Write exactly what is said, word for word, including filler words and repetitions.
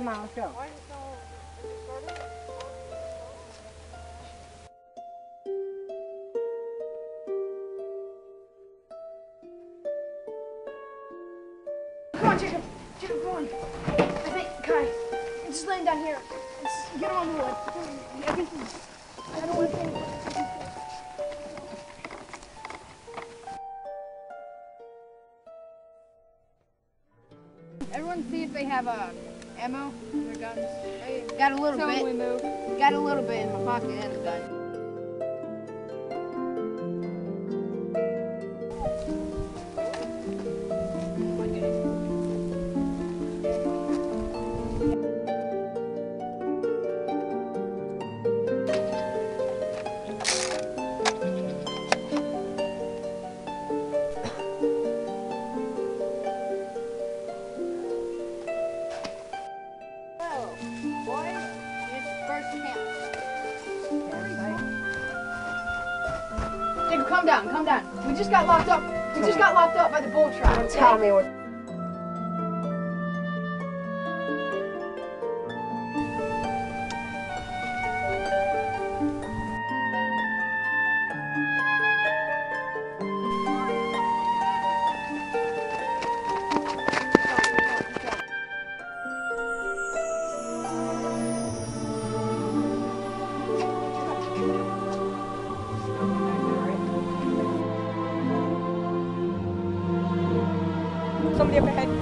Come on, let's go. Come on, Jacob. Jacob, come on. I think, Kai, just laying down here. Just get on the wood. I think he's, I don't want to think. Everyone see if they have uh, ammo in their guns. Hey, got a little Tell bit. we move. Got a little bit in my pocket and a gun. Jacob, calm down, calm down. We just got locked up. We just got locked up by the bull trap. Don't tell me what. Somebody up ahead.